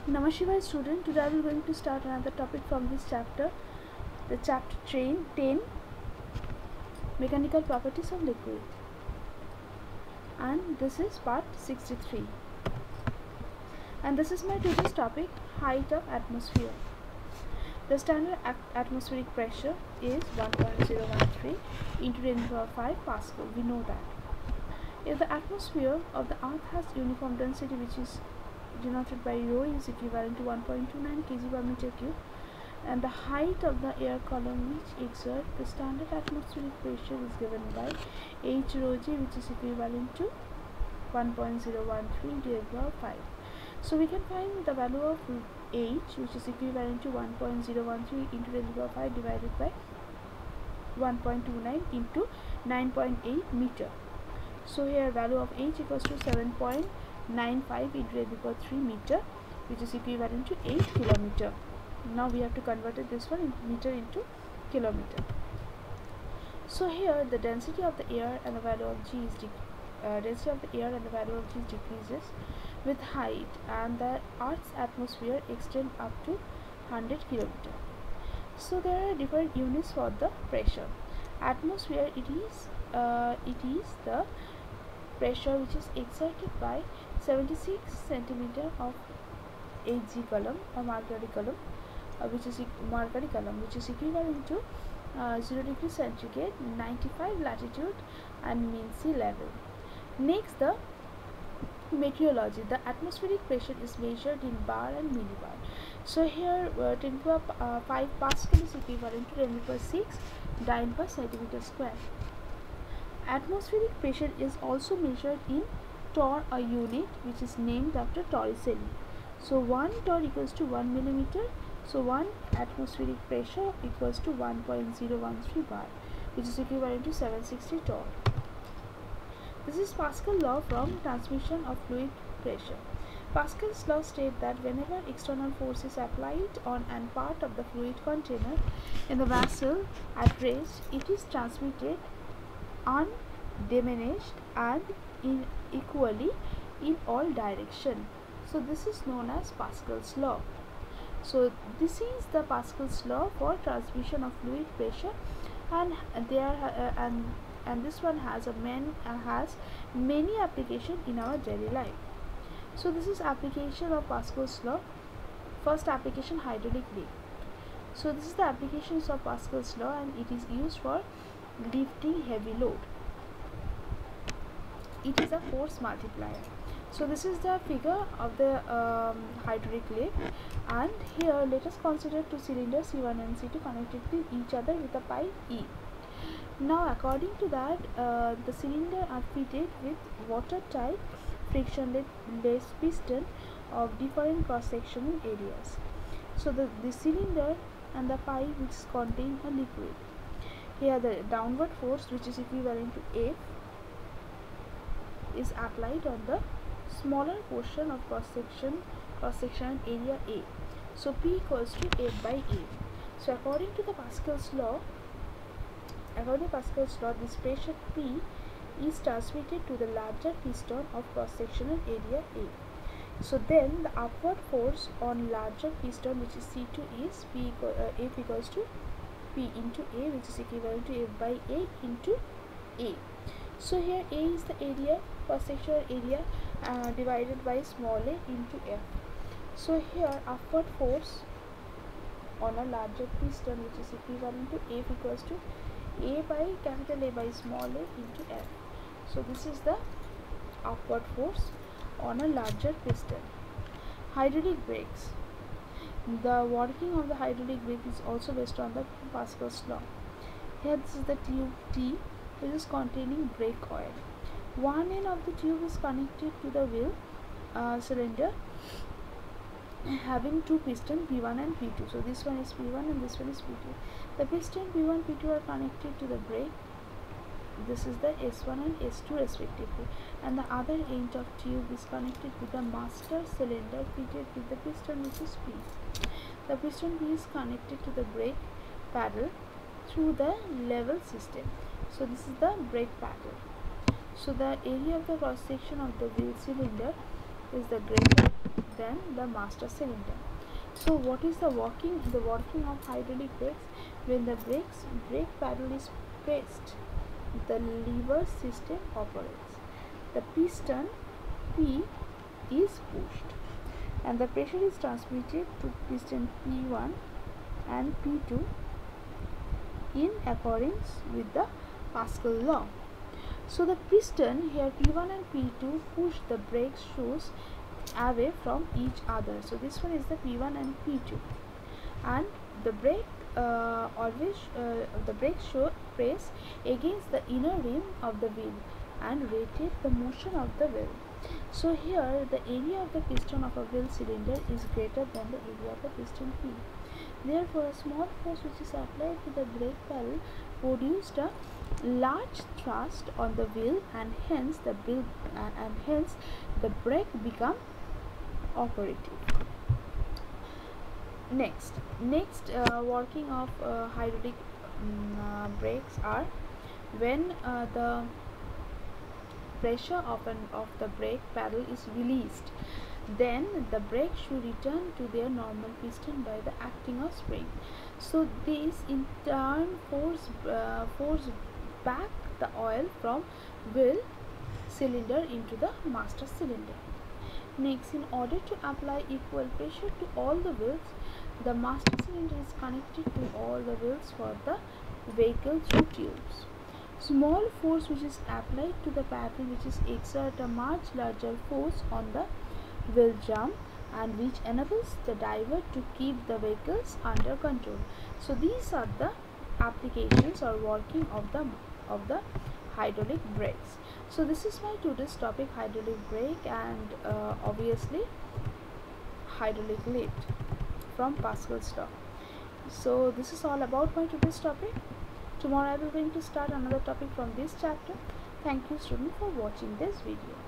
Namaskar student, today I will going to start another topic from this chapter, the chapter 10, mechanical properties of liquid, and this is part 63, and this is my today's topic, height of atmosphere. The standard atmospheric pressure is 1.013 into 10 to the power 5 Pascal. We know that. If the atmosphere of the earth has uniform density, which is denoted by rho, is equivalent to 1.29 kg per meter cube, and the height of the air column which exerts the standard atmospheric pressure is given by h rho g, which is equivalent to 1.013 into 10 to the power 5. So we can find the value of h, which is equivalent to 1.013 into 10 to the power 5 divided by 1.29 into 9.8 meter. So here value of h equals to 7.95 into 10 to the power 3 meter, which is equivalent to 8 kilometer. Now we have to convert this one in meter into kilometer. So here the density of the air and the value of g is decreases with height, and the Earth's atmosphere extends up to 100 kilometer. So there are different units for the pressure. Atmosphere, it is the pressure which is exerted by 76 centimeter of Hg column or mercury column, which is equivalent to 0 degree centigrade, 95 latitude and mean sea level. Next, the meteorology. The atmospheric pressure is measured in bar and millibar. So here 10 to the power 5 Pascal is equivalent to 10 to the power 6 dyne per centimeter square. Atmospheric pressure is also measured in torr, a unit which is named after Torricelli. So 1 torr equals to 1 millimeter. So 1 atmospheric pressure equals to 1.013 bar, which is equivalent to 760 torr. This is Pascal's law from transmission of fluid pressure. Pascal's law states that whenever external force is applied on an part of the fluid container in the vessel at rest, it is transmitted undiminished and equally in all directions. So this is known as Pascal's law. So this is the Pascal's law for transmission of fluid pressure, and this one has many applications in our daily life. So this is application of Pascal's law. First application, hydraulic lift. So this is the applications of Pascal's law, and it is used for lifting heavy load. It is a force multiplier. So this is the figure of the hydraulic lift, and here let us consider two cylinders C1 and C2 connected with each other with a pipe E. Now according to that, the cylinder are fitted with watertight frictionless piston of different cross-sectional areas. So the cylinder and the pipe which contain a liquid. Here the downward force, which is equivalent to F, is applied on the smaller portion of cross-sectional area A. So P equals to F by A. So according to Pascal's law, this pressure P is transmitted to the larger piston of cross-sectional area A. So then the upward force on larger piston, which is C2, is F equals to P into A, which is equivalent to F by A into A. So here A is the area, cross-sectional area, divided by small a into F. So here upward force on a larger piston, which is equivalent to F equals to A by capital A by small a into F. So this is the upward force on a larger piston. Hydraulic brakes. The working of the hydraulic brake is also based on the Pascal's law. Here this is the tube T, which is containing brake oil. One end of the tube is connected to the wheel cylinder having two pistons P1 and P2. So this one is P1 and this one is P2. The piston P1 P2 are connected to the brake. This is the S1 and S2 respectively, and the other end of tube is connected to the master cylinder fitted with the piston, which is P. The piston P is connected to the brake paddle through the level system. So this is the brake paddle. So the area of the cross section of the wheel cylinder is the greater than the master cylinder. So what is the working? The working of hydraulic brakes: when the brake pedal is pressed, the lever system operates. The piston P is pushed, and the pressure is transmitted to piston P1 and P2 in accordance with the Pascal law. So the piston here P1 and P2 push the brake shoes away from each other. So this one is the P1 and P2, and the brake shoe press against the inner rim of the wheel and rotate the motion of the wheel. So here the area of the piston of a wheel cylinder is greater than the area of the piston P. Therefore, a small force which is applied to the brake pedal produced a large thrust on the wheel, and hence the brake become operative. Next working of hydraulic brakes are when the pressure of the brake pedal is released, then the brake should return to their normal piston by the acting of spring. So this in turn force back the oil from wheel cylinder into the master cylinder. Next, in order to apply equal pressure to all the wheels, the master cylinder is connected to all the wheels for the vehicle through tubes. Small force which is applied to the pedal, which is exert a much larger force on the wheel jump, and which enables the driver to keep the vehicles under control. So these are the applications or working of the hydraulic brakes. So this is my today's topic, hydraulic brake, and obviously hydraulic lift from Pascal's law. So this is all about my today's topic. Tomorrow I will going to start another topic from this chapter. Thank you student for watching this video.